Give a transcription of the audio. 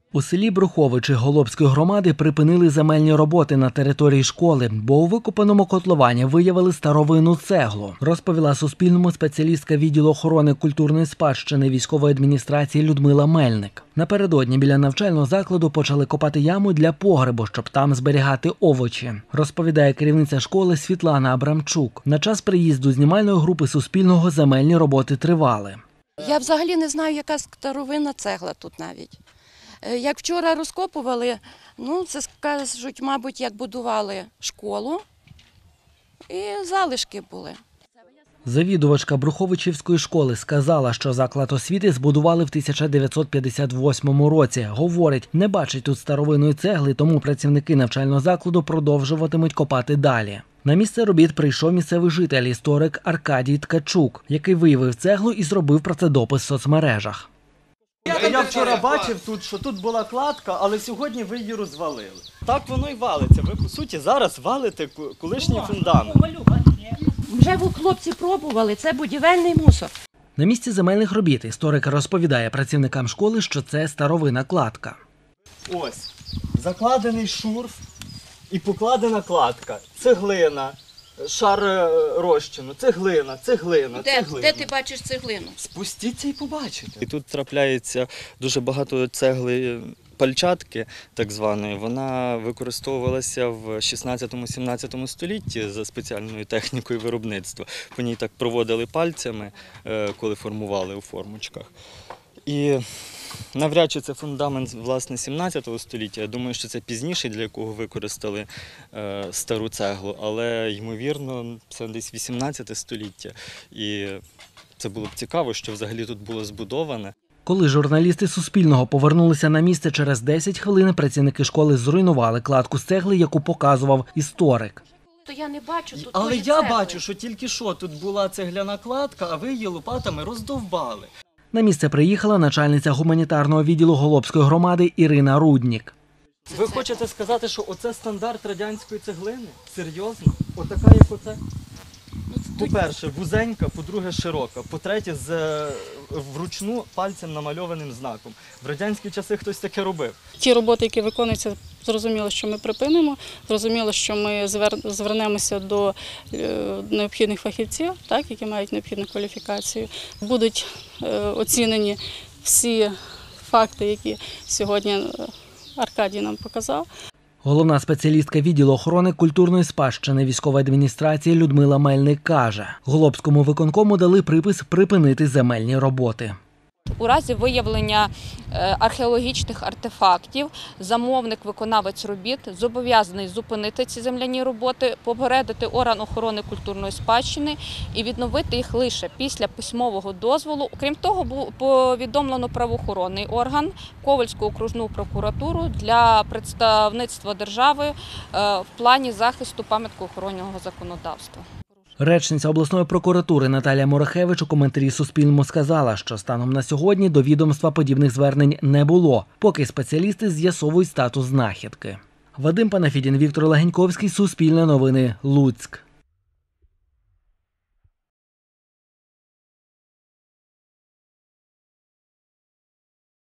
У селі Бруховичі Голобської громади припинили земельні роботи на території школи, бо у викопаному котловані виявили старовинну цеглу, розповіла Суспільному спеціалістка відділу охорони культурної спадщини військової адміністрації Людмила Мельник. Напередодні біля навчального закладу почали копати яму для погребу, щоб там зберігати овочі, розповідає керівниця школи Світлана Абрамчук. На час приїзду знімальної групи Суспільного земельні роботи тривали. Я взагалі не знаю, яка старовинна цегла тут навіть. Як вчора розкопували, це скажуть, мабуть, як будували школу, і залишки були. Завідувачка Бруховичівської школи сказала, що заклад освіти збудували в 1958 році. Говорить, не бачить тут старовинної цегли, тому працівники навчального закладу продовжуватимуть копати далі. На місце робіт прийшов місцевий житель, історик Аркадій Ткачук, який виявив цеглу і зробив про це допис в соцмережах. Я вчора бачив, що тут була кладка, але сьогодні ви її розвалили. Так воно й валиться. Ви, по суті, зараз валите колишній фундамент. Вже хлопці пробували, це будівельний мусор. На місці земельних робіт історик розповідає працівникам школи, що це старовинна кладка. Ось, закладений шурф і покладена кладка, цеглина, шар розчину, цеглина. Де ти бачиш цеглину? Спустіться і побачите. І тут трапляється дуже багато цегли пальчатки, так званої. Вона використовувалася в 16-17 столітті за спеціальною технікою виробництва. По ній так проводили пальцями, коли формували у формочках. І навряд чи це фундамент, власне, 17 століття. Я думаю, що це пізніший, для якого використали стару цеглу. Але, ймовірно, це десь 18 століття. І це було б цікаво, що взагалі тут було збудоване. Коли журналісти Суспільного повернулися на місце, через 10 хвилин працівники школи зруйнували кладку з цегли, яку показував історик. То я не бачу тут. Але я бачу, що тільки що тут була цегляна кладка, а ви її лопатами роздовбали. На місце приїхала начальниця гуманітарного відділу Голобської громади Ірина Руднік. Ви хочете сказати, що оце стандарт радянської цеглини? Серйозно? Отака, як оце? По-перше, вузенька, по-друге, широка, по-третє, з вручну пальцем намальованим знаком. В радянські часи хтось таке робив. Ті роботи, які виконуються, зрозуміло, що ми припинимо, зрозуміло, що ми звернемося до необхідних фахівців, які мають необхідну кваліфікацію. Будуть оцінені всі факти, які сьогодні Аркадій нам показав. Головна спеціалістка відділу охорони культурної спадщини військової адміністрації Людмила Мельник каже, Голобському виконкому дали припис припинити земельні роботи. У разі виявлення археологічних артефактів замовник-виконавець робіт зобов'язаний зупинити ці земляні роботи, попередити орган охорони культурної спадщини і відновити їх лише після письмового дозволу. Крім того, було повідомлено правоохоронний орган, Ковельську окружну прокуратуру для представництва держави в плані захисту пам'яткоохоронного законодавства. Речниця обласної прокуратури Наталія Морохевич у коментарі Суспільному сказала, що станом на сьогодні до відомства подібних звернень не було, поки спеціалісти з'ясовують статус знахідки. Вадим Панафідін, Віктор Легеньковський, Суспільне новини, Луцьк.